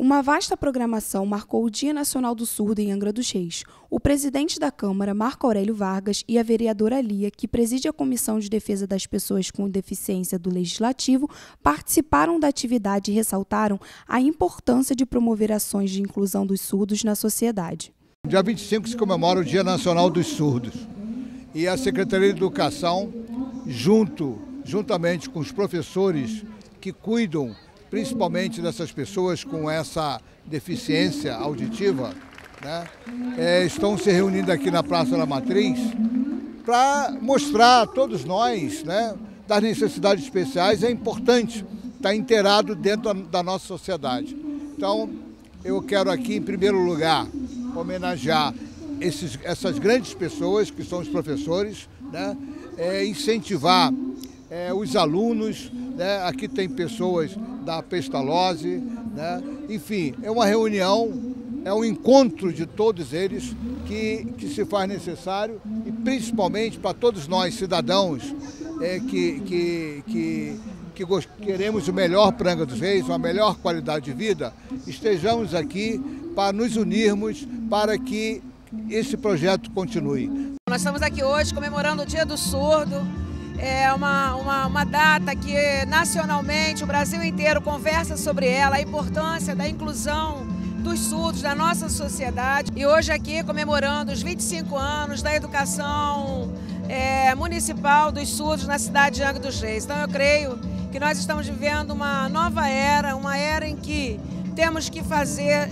Uma vasta programação marcou o Dia Nacional do Surdo em Angra dos Reis. O presidente da Câmara, Marco Aurélio Vargas, e a vereadora Lia, que preside a Comissão de Defesa das Pessoas com Deficiência do Legislativo, participaram da atividade e ressaltaram a importância de promover ações de inclusão dos surdos na sociedade. Dia 25 se comemora o Dia Nacional dos Surdos. E a Secretaria de Educação, juntamente com os professores que cuidam principalmente dessas pessoas com essa deficiência auditiva, né, estão se reunindo aqui na Praça da Matriz para mostrar a todos nós, né, das necessidades especiais. É importante estar inteirado dentro da nossa sociedade. Então, eu quero aqui, em primeiro lugar, homenagear essas grandes pessoas que são os professores, né, incentivar os alunos, né, aqui tem pessoas da Pestalozzi, né, enfim, é uma reunião, é um encontro de todos eles que se faz necessário e principalmente para todos nós cidadãos que queremos o melhor para Angra dos Reis, uma melhor qualidade de vida, estejamos aqui para nos unirmos para que esse projeto continue. Nós estamos aqui hoje comemorando o Dia do Surdo. É uma data que nacionalmente o Brasil inteiro conversa sobre ela, a importância da inclusão dos surdos na nossa sociedade. E hoje aqui comemorando os 25 anos da educação municipal dos surdos na cidade de Angra dos Reis. Então eu creio que nós estamos vivendo uma nova era, uma era em que temos que fazer,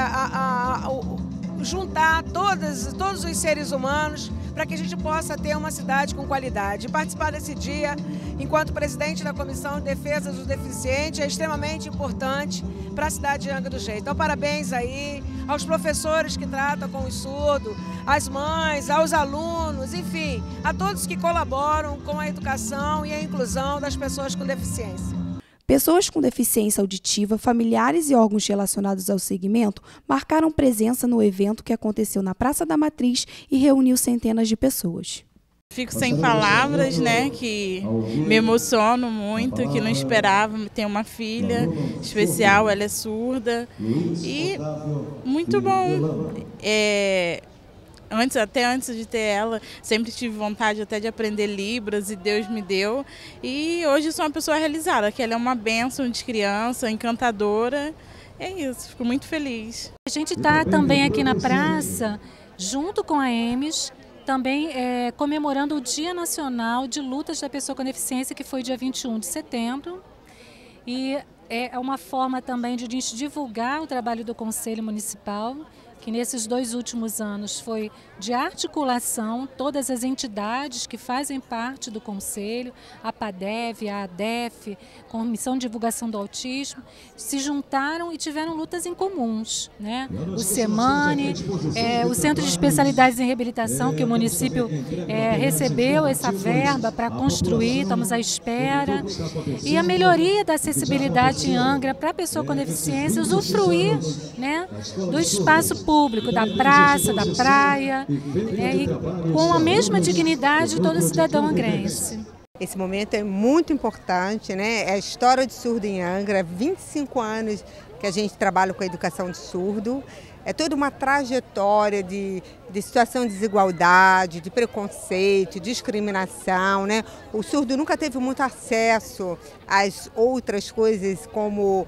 juntar todos os seres humanos para que a gente possa ter uma cidade com qualidade. Participar desse dia, enquanto presidente da Comissão de Defesa dos Deficientes, é extremamente importante para a cidade de Angra dos Reis. Então, parabéns aí aos professores que tratam com os surdos, às mães, aos alunos, enfim, a todos que colaboram com a educação e a inclusão das pessoas com deficiência. Pessoas com deficiência auditiva, familiares e órgãos relacionados ao segmento marcaram presença no evento que aconteceu na Praça da Matriz e reuniu centenas de pessoas. Fico sem palavras, né, que me emociono muito, que não esperava. Tenho uma filha especial, ela é surda e muito bom. Até antes de ter ela, sempre tive vontade até de aprender Libras e Deus me deu. E hoje sou uma pessoa realizada, que ela é uma bênção de criança, encantadora. É isso, fico muito feliz. A gente está também aqui na praça, junto com a EMES, também comemorando o Dia Nacional de Lutas da Pessoa com Deficiência, que foi dia 21 de setembro. E é uma forma também de a gente divulgar o trabalho do Conselho Municipal, que nesses 2 últimos anos foi de articulação, todas as entidades que fazem parte do Conselho, a PADEV, a ADEF, Comissão de Divulgação do Autismo, se juntaram e tiveram lutas em comuns, né? O SEMANE, o Centro de Especialidades em Reabilitação, que o município recebeu essa verba para construir, estamos à espera, e a melhoria da acessibilidade em Angra para a pessoa com deficiência usufruir, né, do espaço público, da praça, da praia, e com a mesma dignidade de todo cidadão angrense. Esse momento é muito importante, né? É a história de surdo em Angra, 25 anos que a gente trabalha com a educação de surdo. É toda uma trajetória de situação de desigualdade, de preconceito, discriminação, né? O surdo nunca teve muito acesso às outras coisas como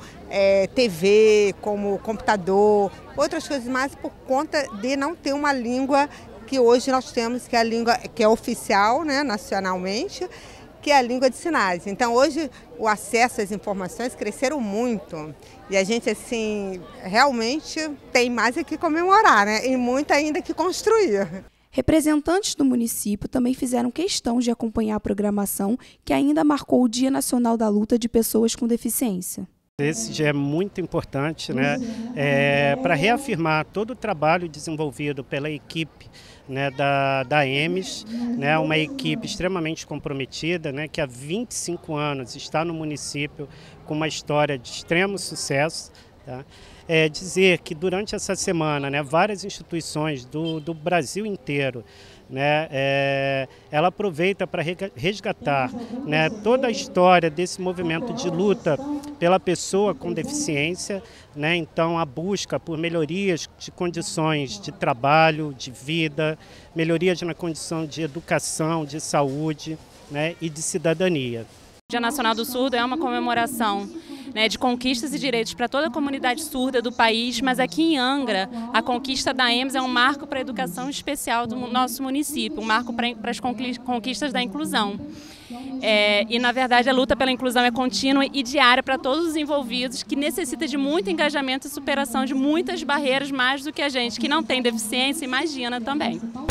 TV, como computador, outras coisas mais por conta de não ter uma língua que hoje nós temos, que é a língua que é oficial, né, nacionalmente, que é a língua de sinais. Então hoje o acesso às informações cresceram muito e a gente assim realmente tem mais que comemorar, né? E muito ainda que construir. Representantes do município também fizeram questão de acompanhar a programação que ainda marcou o Dia Nacional da Luta de Pessoas com Deficiência. Esse já é muito importante, né, para reafirmar todo o trabalho desenvolvido pela equipe, né, da EMES, né, uma equipe extremamente comprometida, né, que há 25 anos está no município com uma história de extremo sucesso, Tá? Dizer que durante essa semana, né, várias instituições do Brasil inteiro, né, ela aproveita para resgatar, né, toda a história desse movimento de luta pela pessoa com deficiência, né, então a busca por melhorias de condições de trabalho, de vida, melhorias na condição de educação, de saúde, né, e de cidadania. O Dia Nacional do Surdo é uma comemoração, né, de conquistas e direitos para toda a comunidade surda do país, mas aqui em Angra, a conquista da EMES é um marco para a educação especial do nosso município, um marco para as conquistas da inclusão. E, na verdade, a luta pela inclusão é contínua e diária para todos os envolvidos, que necessita de muito engajamento e superação de muitas barreiras, mais do que a gente que não tem deficiência imagina também.